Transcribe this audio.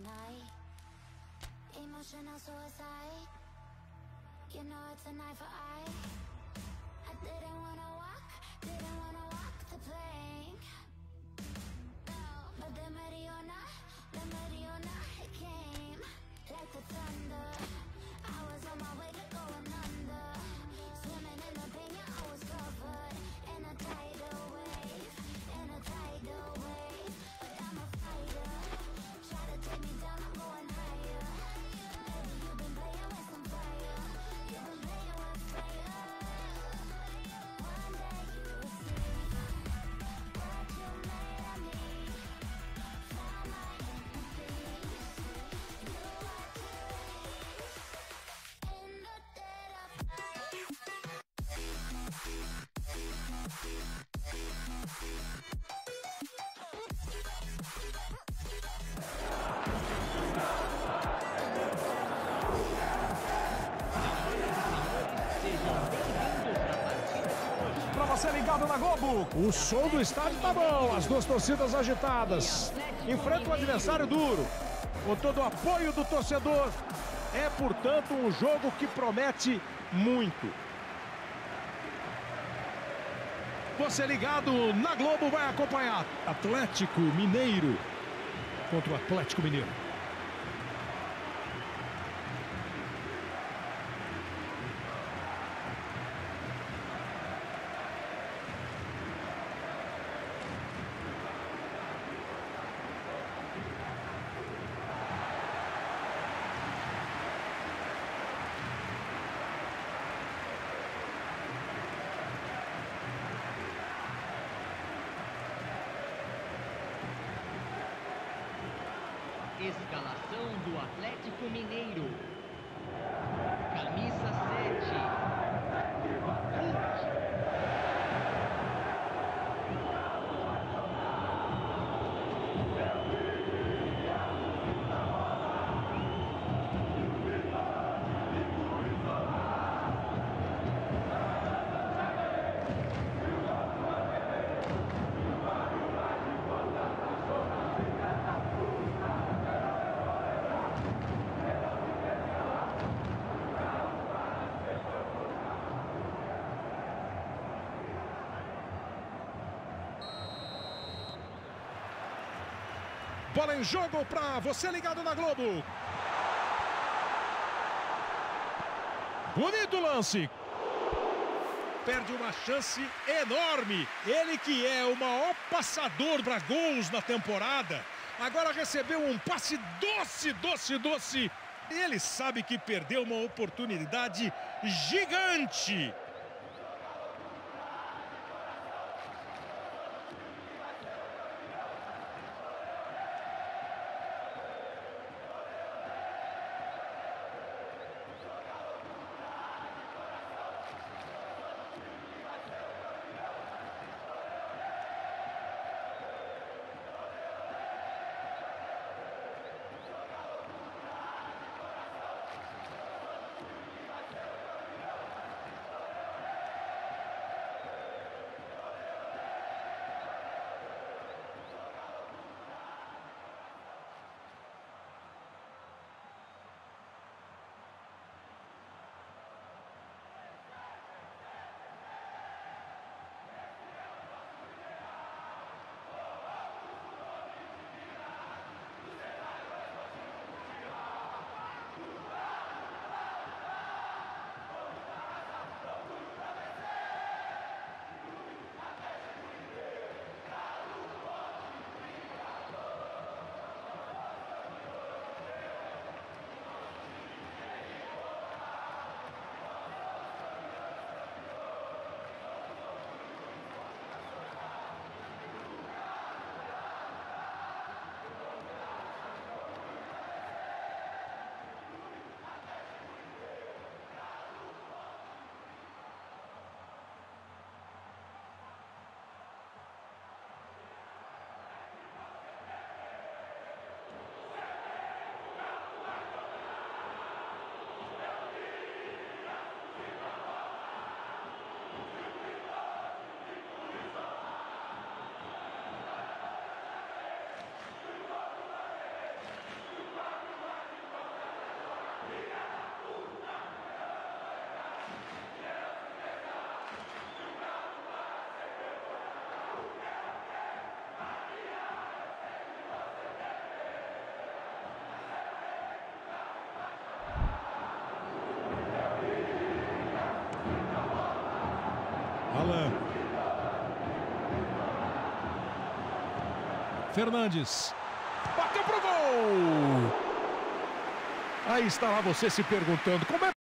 night. Emotional suicide. You know it's a knife for eye. I didn't wanna walk the plank. No, but the Mariona, it came like the thunder. I was on my way to going under. Swimming in the pain, yeah, I was covered in a tidal wave, But I'm a fighter. Try to take me down, I'm going higher. Baby, you've been playing with some fire. You've been playing with fire. One day you will see what you made of me. Found my inner peace. You are to in the dead of Pra você ligado na Globo, o som do estádio tá bom, as duas torcidas agitadas. Enfrenta um adversário duro, com todo o apoio do torcedor. É, portanto, um jogo que promete muito. Você ligado na Globo vai acompanhar Atlético Mineiro contra o Atlético Mineiro. Escalação do Atlético Mineiro. Camisa 7. Hulk. Bola em jogo para você ligado na Globo. Bonito lance. Perde uma chance enorme. Ele que é o maior passador para gols na temporada. Agora recebeu um passe doce. Ele sabe que perdeu uma oportunidade gigante. Alan. Fernandes. Bateu pro gol! Aí está lá você se perguntando como é